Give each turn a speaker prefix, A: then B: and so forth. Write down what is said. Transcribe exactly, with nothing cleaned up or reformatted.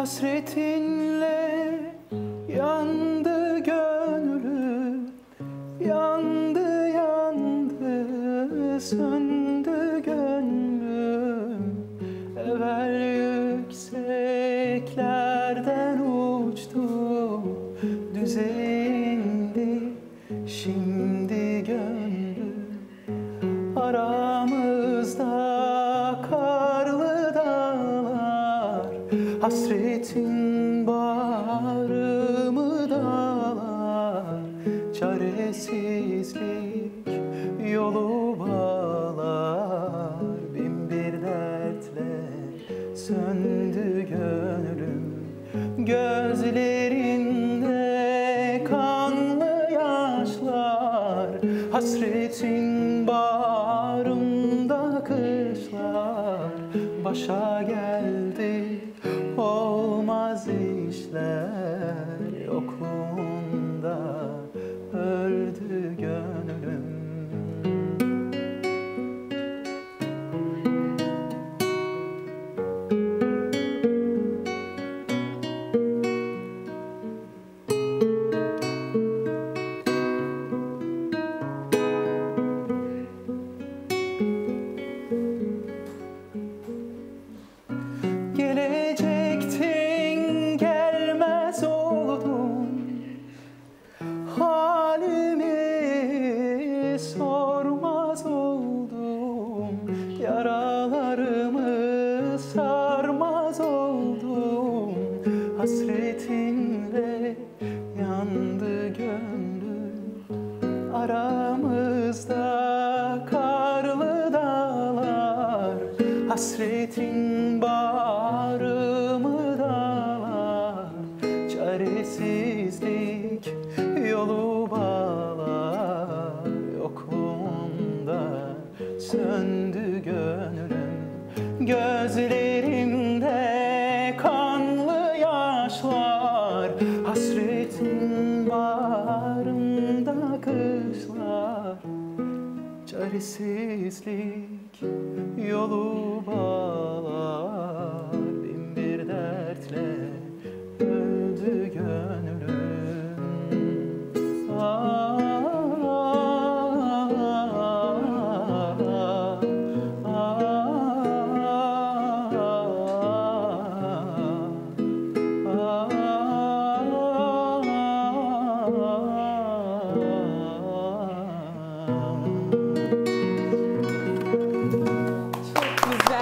A: Hasretinle yandı gönlüm, yandı yandı söndü gönlüm. Evvel yükseklerden uçtu, düze indi şimdi gönlüm. Aramızda karlı dağlar, hasretin bağrımı dağlar. Çaresizlik yolu bağlar, bin bir dertle söndü gönlüm. Gözlerinde kanlı yaşlar, hasretin bağrımda kışlar. Başa geldi olmaz işler, yokluğunda öldü gönlüm. Gelecektin gelmez oldun, halimi sormaz oldum. Yaralarımı sarmaz oldum, hasretinle yandı gönlüm. Aramızda karlı dağlar, hasretin bağrımı dağlar. Çaresizlik yolu bağlar, yokluğunda söndü gönlüm. Gözlerimde kanlı yaşlar, hasretin bağrımda kışlar. Çaresizlik yolu bağlar.